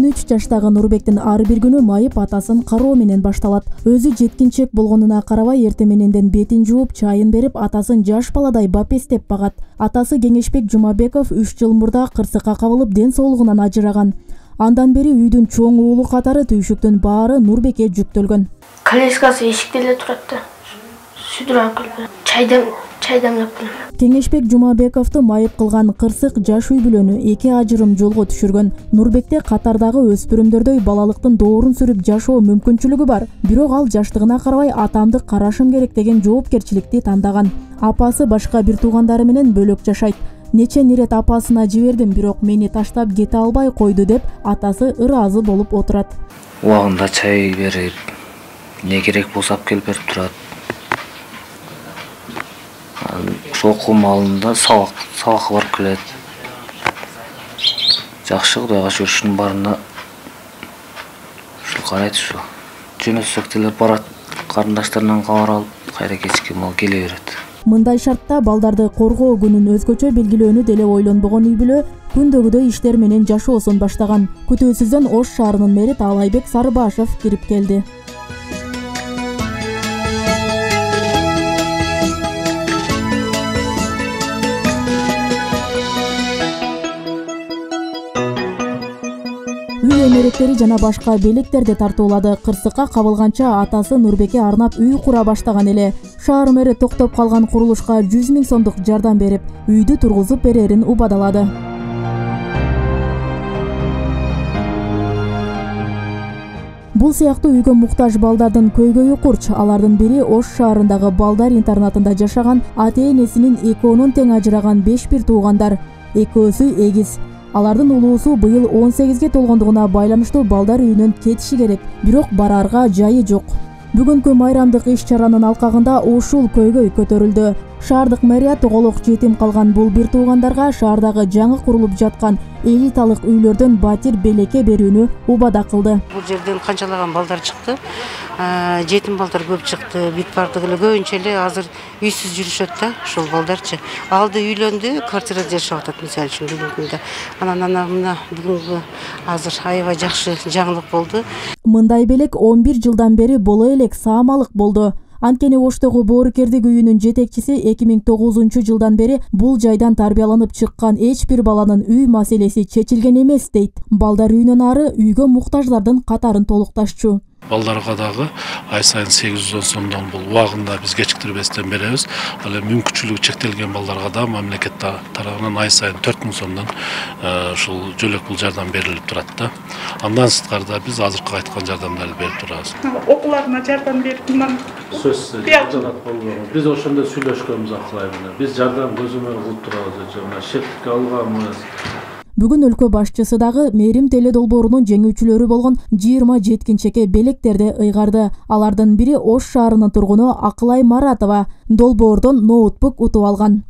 13 жаштагы Нурбектин ар бир күнү майып атасын кароо менен башталат. Өзү жеткинчек болгонуна карабай эрте мененден бетин жууп, чайын берип, атасын жаш баладай бапестеп багат. Атасы Кеңешбек Жумабеков 3 жыл мурда кырсыкка кабылып, ден соолугунан ажыраган. Андан бери үйдүн чоң уулу катары түйшүктүн баары Нурбекке жүктөлгөн. Колескасы эшикте эле турат да. Сүдүрөн кылып, чайдамлап келем. Кеңешбек Жумабековду майып кылган кырсык жаш үй бүлөнү 2 ажырым жолго түшүргөн. Нурбекте катардагы өспүрүмдөрдөй балалыктын доорун сүрүп жашоо мүмкүнчүлүгү бар. Бирок ал жаштыгына карабай атамды карашым керек деген жоопкерчиликти тандаган. Апасы башка бир туугандары менен бөлөк жашайт. Нече ирет апасына жибердим, бирок мени таштап кете албай койду деп атасы ыраазы болуп отурат. Убагында чай берип, не керек болсо алып келип берип турат. Окуу маалында сабакка барып келет. Жакшы Кудайга шүгүр барына ушул карайт ушу. Жөнөтсөк деле барат, карындаштарынан кабар алып, кайра кечки мал келе берет. Мындай шартта балдарды коргоо күнүн өзгөчө белгилөөнү деле ойлонбогон үй бүлө күндөгүдөй иштер менен жашоосун баштаган. Күтүүсүздөн Ош шаарынын мэри Таалайбек Сарыбашев кирип келди. Үй эмеректери жана башка белектерди тартуулады. Кырсыкка кабылганча атасы Нурбекке арнап үй кура баштаган эле. Шаар мэри токтоп калган курулушка 100 000 сомдук жардам берип, үйдү тургузуп берерин убадалады. Бул сыяктуу үйгө муктаж балдардын көйгөйү курч. Алардын бири Ош шаарындагы балдар интернатында жашаган, ата-энесинин экөөнүн тең ажыраган 5 бир туугандар. Экөөсү эгиз. Алардын улуусу быйыл 18ге толгондугуна байланыштуу балдар үйүнөн кетиши керек, бирок барарга жайы жок. Бүгүнкү майрамдык иш-чаранын алкагында ушул көйгөй көтөрүлдү. Шаардык мэрия тоголок жетим калган бул бир туугандарга шаардагы жаңы курулуп жаткан элиталык үйлөрдөн батир белекке берүүнү убада кылды. Бул жерден канчалаган балдар чыкты. Жетим балдар көп чыкты. Бүт бардыгы эле көбүнчө эле азыр үйсүз жүрүшөт да, ушул балдарчы. Алды үйлөндү, квартирада жашап атат мисалы үчүн бүгүнкү күндө. Анан мына бүгүнкү азыр аябай жакшы жаңылык болду. Мындай белек 11 жылдан бери боло элек саамалык болду. Анткени Оштогу боорукердик үйүнүн жетекчиси 2009 жылдан бери бул жайдан тарбияланып чыккан эч бир баланын үй маселеси чечилген эмес дейт. Балдар үйүнөн ары үйгө муктаждардын катарын толукташчу. Балдарга дагы ай сайын 810 сомдон бул убагында биз кечиктирбестен беребиз. Ал эми мүмкүнчүлүгү чектелген балдарга да мамлекет тарабынан ай сайын 4000 сомдон ушул жөлөк пул жардам берилип турат да. Андан сырткары биз азыркы айткан жардамдарды берип турабыз. Окууларына жардам берип, мындан сөзсүз жардам болгон. Биз ошондо сүйлөшкөнбүз акылай менен. Биз жардам көзөмөл кылып турабыз, жана шектикке алганбыз. Бүгүн өлкө башчысы дагы мээрим теле долбоорунун жеңүүчүлөрү болгон 20 жеткинчекке белектерди ыйгарды. Алардын бири Ош шаарынын тургуну Акылай Маратова долбоордон ноутбук утуп алган.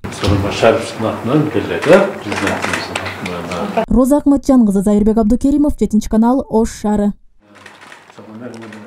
Роза Акматжан кызы, Зайырбек Абдукеримов, 7 канал, Ош шаары.